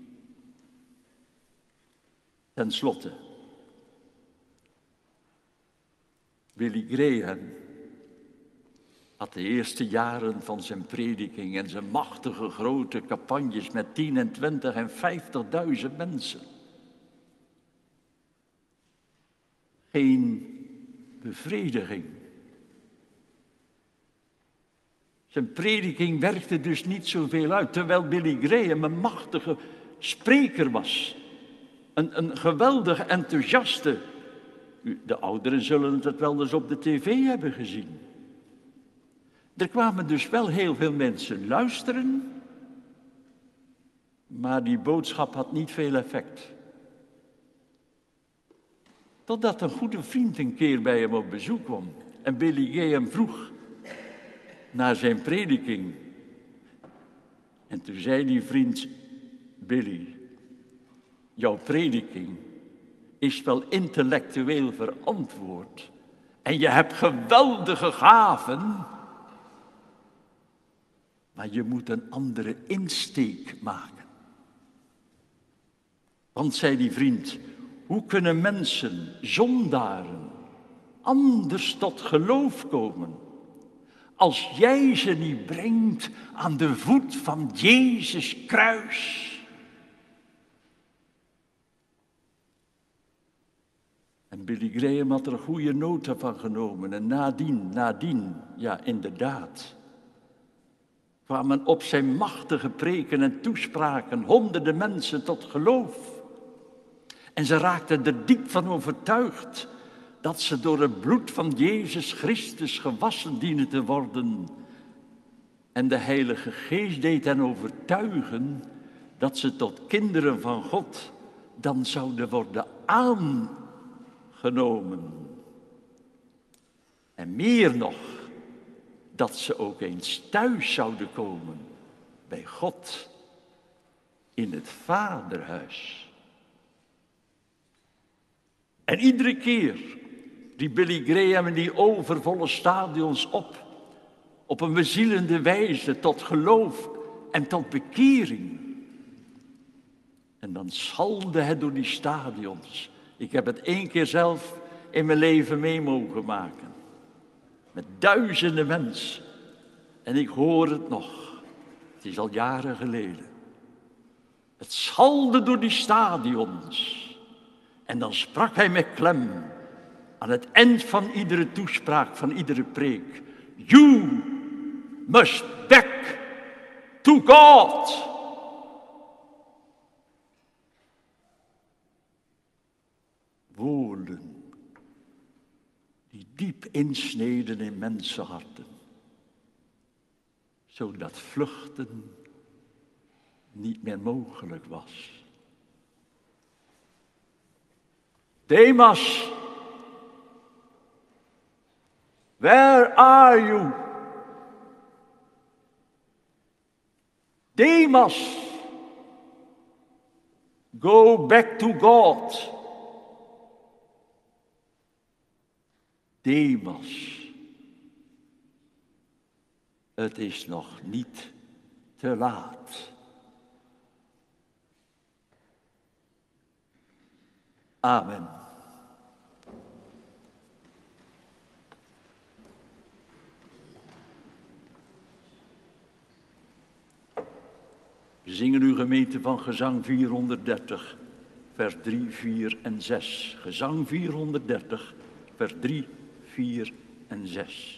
Ten slotte, Billy Graham had de eerste jaren van zijn prediking en zijn machtige grote campagnes met 10 en 20 en 50.000 mensen geen bevrediging. Zijn prediking werkte dus niet zoveel uit, terwijl Billy Graham een machtige spreker was. Een geweldig enthousiaste. De ouderen zullen het wel eens op de tv hebben gezien. Er kwamen dus wel heel veel mensen luisteren, maar die boodschap had niet veel effect. Totdat een goede vriend een keer bij hem op bezoek kwam en Billy Graham vroeg naar zijn prediking. En toen zei die vriend: Billy, jouw prediking is wel intellectueel verantwoord en je hebt geweldige gaven, maar je moet een andere insteek maken. Want, zei die vriend, hoe kunnen mensen, zondaren, anders tot geloof komen als jij ze niet brengt aan de voet van Jezus kruis? En Billy Graham had er een goede nota van genomen. En nadien, ja inderdaad, kwamen op zijn machtige preken en toespraken honderden mensen tot geloof. En ze raakten er diep van overtuigd dat ze door het bloed van Jezus Christus gewassen dienen te worden. En de Heilige Geest deed hen overtuigen dat ze tot kinderen van God dan zouden worden aangenomen. En meer nog, dat ze ook eens thuis zouden komen bij God in het Vaderhuis. En iedere keer riep Billy Graham in die overvolle stadions op op een bezielende wijze tot geloof en tot bekering. En dan schalde het door die stadions. Ik heb het 1 keer zelf in mijn leven mee mogen maken. Met duizenden mensen. En ik hoor het nog. Het is al jaren geleden. Het schalde door die stadions. En dan sprak hij met klem aan het eind van iedere toespraak, van iedere preek. You must back to God. Woorden die diep insneden in mensenharten, zodat vluchten niet meer mogelijk was. Demas, where are you? Demas, go back to God. Demas, het is nog niet te laat. Amen. We zingen uw gemeente van gezang 430, vers 3, 4 en 6. Gezang 430, vers 3, 4 en 6.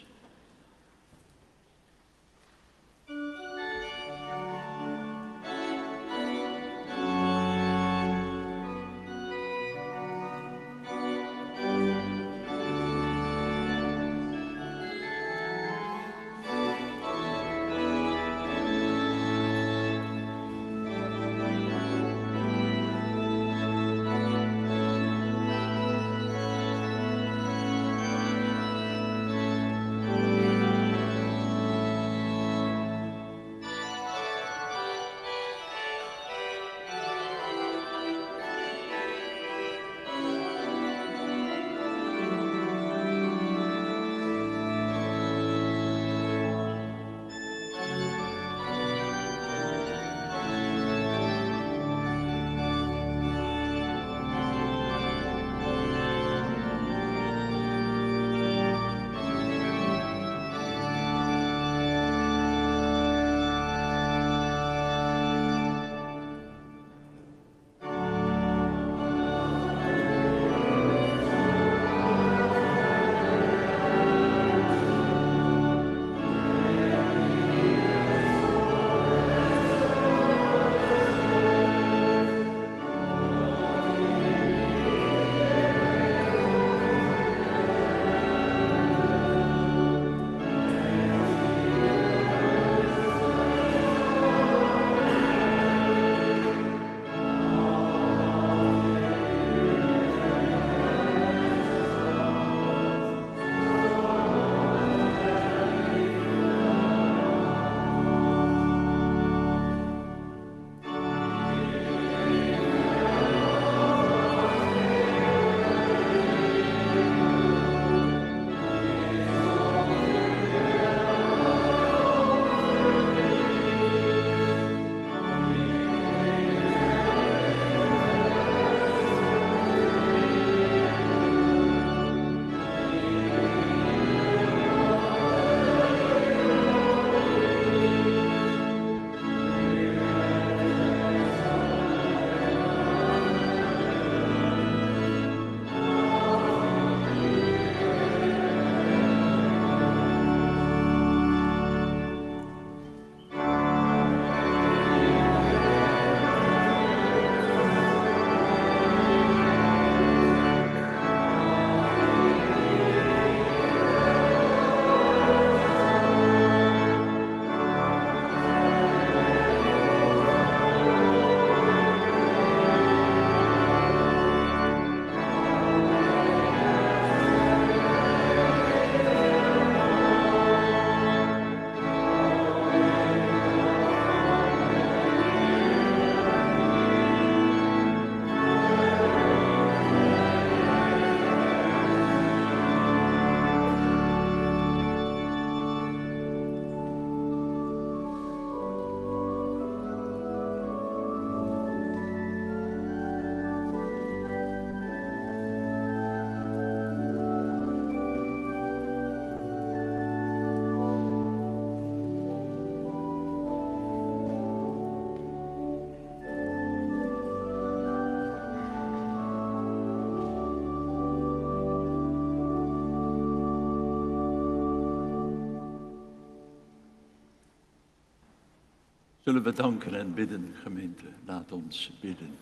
Zullen we danken en bidden, gemeente? Laat ons bidden.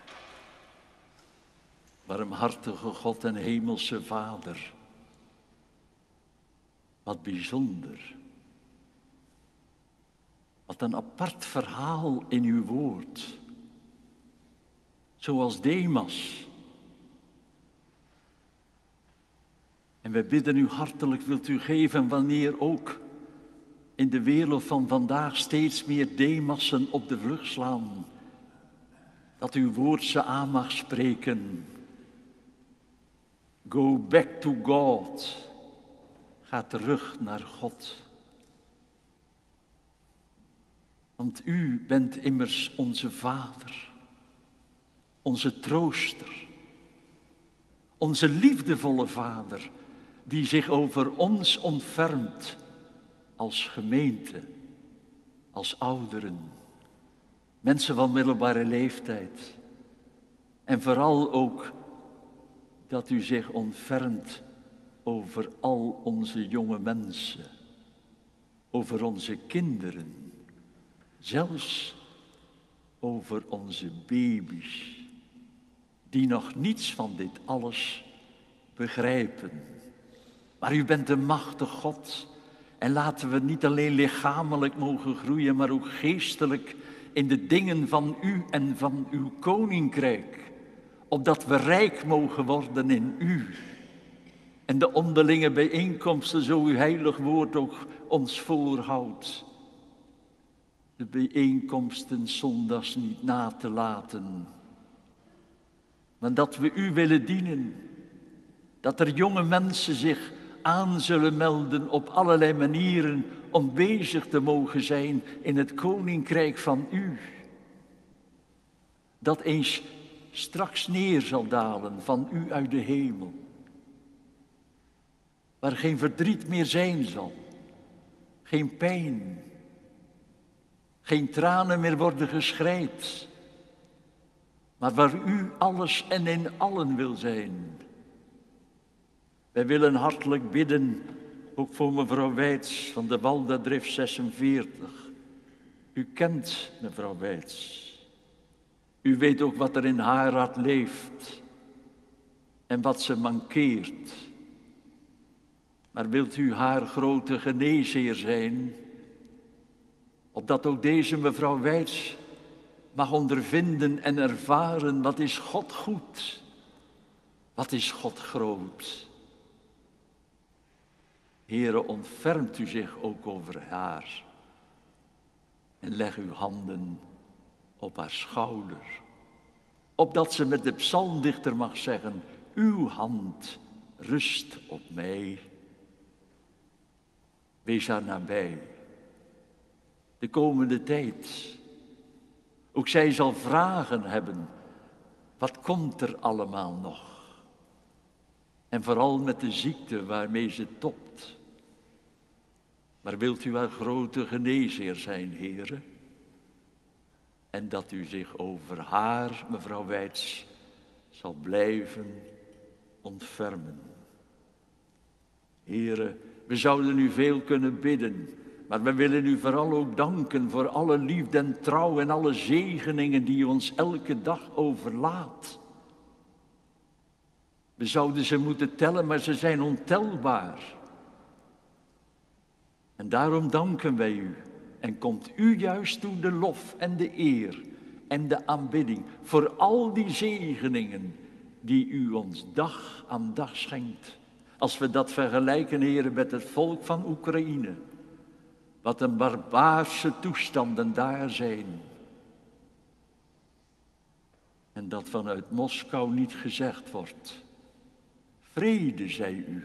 Barmhartige God en hemelse Vader, wat bijzonder. Wat een apart verhaal in uw woord. Zoals Demas. En wij bidden u hartelijk, wilt u geven wanneer ook in de wereld van vandaag steeds meer Demassen op de vlucht slaan. Dat uw woord ze aan mag spreken. Go back to God. Ga terug naar God. Want u bent immers onze Vader, onze trooster, onze liefdevolle Vader, die zich over ons ontfermt als gemeente, als ouderen, mensen van middelbare leeftijd. En vooral ook dat u zich ontfermt over al onze jonge mensen, over onze kinderen, zelfs over onze baby's, die nog niets van dit alles begrijpen. Maar u bent een machtig God en laten we niet alleen lichamelijk mogen groeien, maar ook geestelijk in de dingen van u en van uw koninkrijk, opdat we rijk mogen worden in u. En de onderlinge bijeenkomsten, zo uw heilig woord ook ons voorhoudt. De bijeenkomsten zondags niet na te laten. Maar dat we u willen dienen. Dat er jonge mensen zich aan zullen melden op allerlei manieren om bezig te mogen zijn in het koninkrijk van u. Dat eens straks neer zal dalen van u uit de hemel. Waar geen verdriet meer zijn zal. Geen pijn. Geen tranen meer worden geschreid. Maar waar u alles en in allen wil zijn. Wij willen hartelijk bidden, ook voor mevrouw Wijts van de Waldadrift 46. U kent mevrouw Wijts. U weet ook wat er in haar hart leeft en wat ze mankeert. Maar wilt u haar grote geneesheer zijn, opdat ook deze mevrouw Wijts mag ondervinden en ervaren wat is God goed, wat is God groot. Heere, ontfermt u zich ook over haar en leg uw handen op haar schouder, opdat ze met de psalmdichter mag zeggen, uw hand rust op mij. Wees haar nabij, de komende tijd. Ook zij zal vragen hebben, wat komt er allemaal nog? En vooral met de ziekte waarmee ze topt. Maar wilt u haar grote geneesheer zijn, Heere? En dat u zich over haar, mevrouw Wijts, zal blijven ontfermen. Heere, we zouden u veel kunnen bidden, maar we willen u vooral ook danken voor alle liefde en trouw en alle zegeningen die u ons elke dag overlaat. We zouden ze moeten tellen, maar ze zijn ontelbaar. En daarom danken wij u en komt u juist toe de lof en de eer en de aanbidding voor al die zegeningen die u ons dag aan dag schenkt. Als we dat vergelijken, heren, met het volk van Oekraïne. Wat een barbaarse toestanden daar zijn. En dat vanuit Moskou niet gezegd wordt. Vrede, zij u.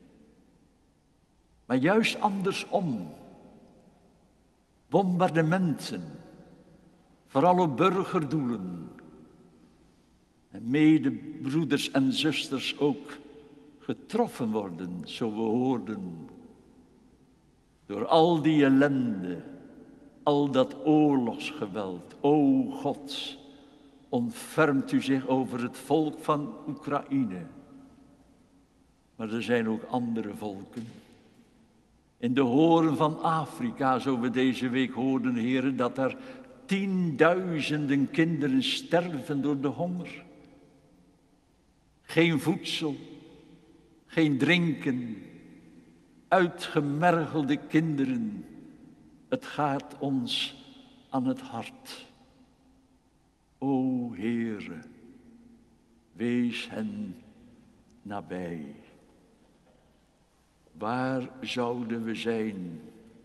Maar juist andersom. Bombardementen. Vooral op burgerdoelen. En medebroeders en zusters ook getroffen worden, zo we hoorden. Door al die ellende, al dat oorlogsgeweld. O God, ontfermt u zich over het volk van Oekraïne. Maar er zijn ook andere volken. In de hoorn van Afrika, zo we deze week hoorden, heren, dat er 10.000 kinderen sterven door de honger. Geen voedsel, geen drinken, uitgemergelde kinderen. Het gaat ons aan het hart. O Heere, wees hen nabij. Waar zouden we zijn?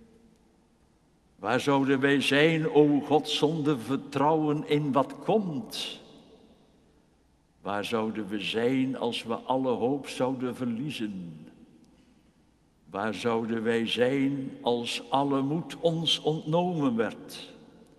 Waar zouden wij zijn, o God, zonder vertrouwen in wat komt? Waar zouden we zijn als we alle hoop zouden verliezen? Waar zouden wij zijn als alle moed ons ontnomen werd?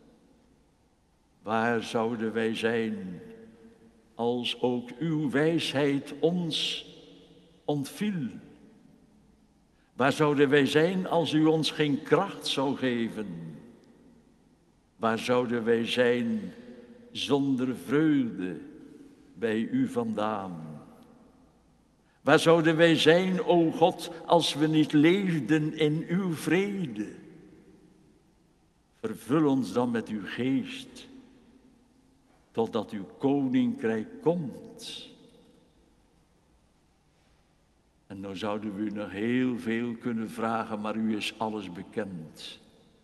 Waar zouden wij zijn als ook uw wijsheid ons ontviel? Waar zouden wij zijn als u ons geen kracht zou geven? Waar zouden wij zijn zonder vreugde bij u vandaan? Waar zouden wij zijn, o God, als we niet leefden in uw vrede? Vervul ons dan met uw geest, totdat uw koninkrijk komt. En nou zouden we u nog heel veel kunnen vragen, maar u is alles bekend.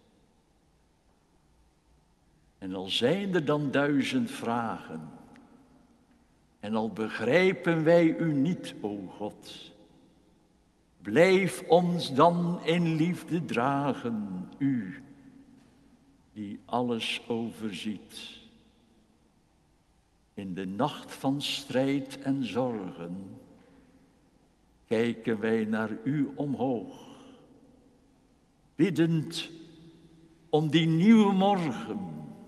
En al zijn er dan 1000 vragen, en al begrijpen wij u niet, o God, blijf ons dan in liefde dragen, u die alles overziet. In de nacht van strijd en zorgen kijken wij naar u omhoog, biddend om die nieuwe morgen,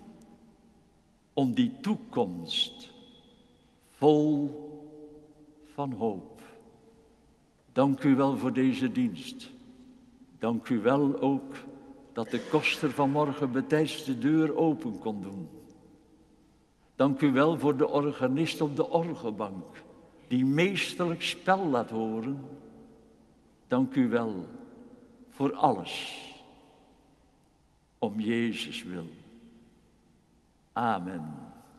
om die toekomst vol van hoop. Dank u wel voor deze dienst. Dank u wel ook dat de koster vanmorgen betijds de deur open kon doen. Dank u wel voor de organist op de orgelbank, die meesterlijk spel laat horen. Dank u wel voor alles, om Jezus wil. Amen.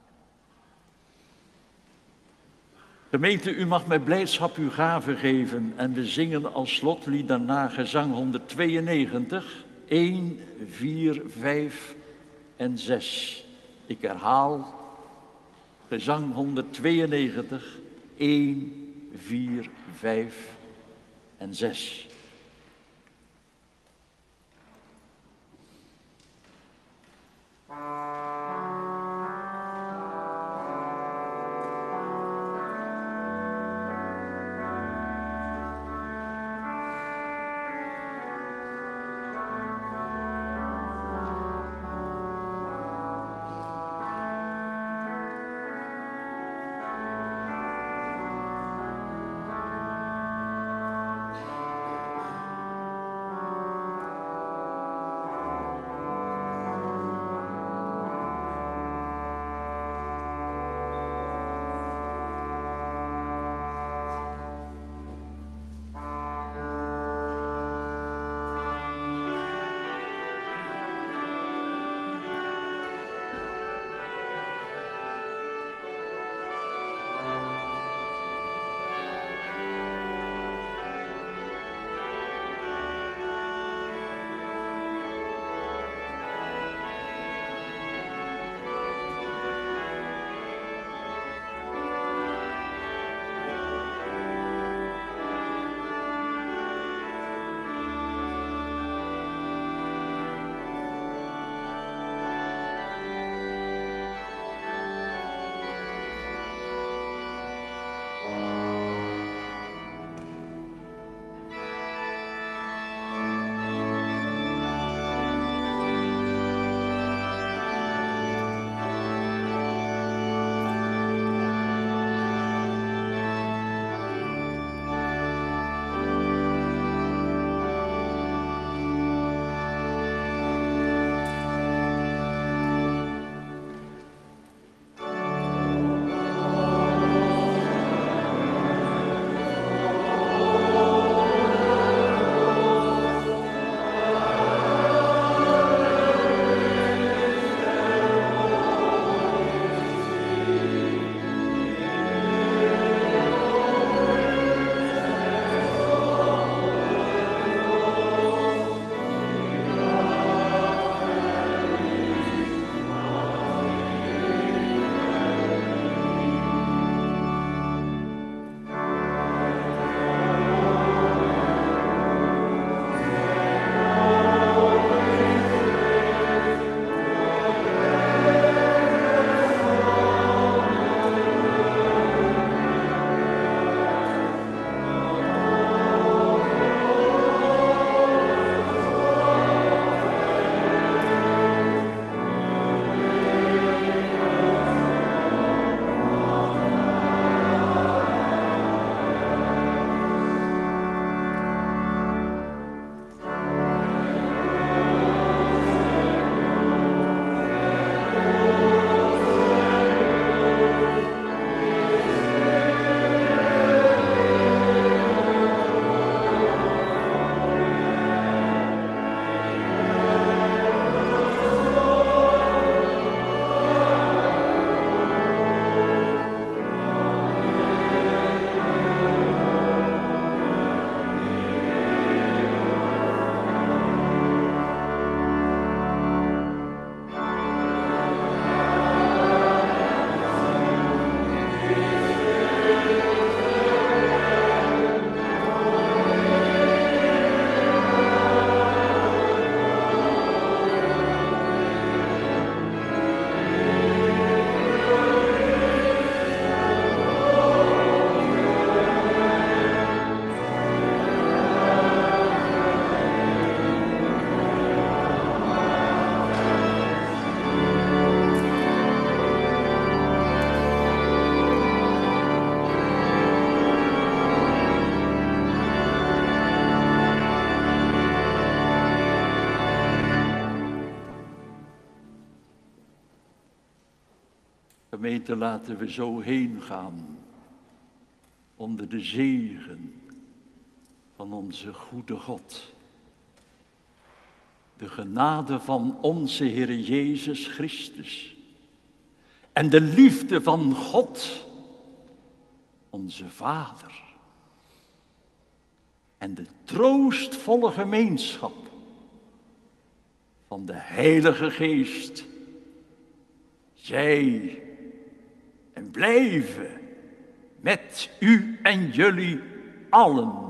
Gemeente, u mag met blijdschap uw gave geven en we zingen als slotlied daarna gezang 192, 1, 4, 5 en 6. Ik herhaal, gezang 192, 1, 4, 5 en 6. Gemeente, laten we zo heen gaan onder de zegen van onze goede God. De genade van onze Heer Jezus Christus en de liefde van God, onze Vader, en de troostvolle gemeenschap van de Heilige Geest, zij en blijven met u en jullie allen.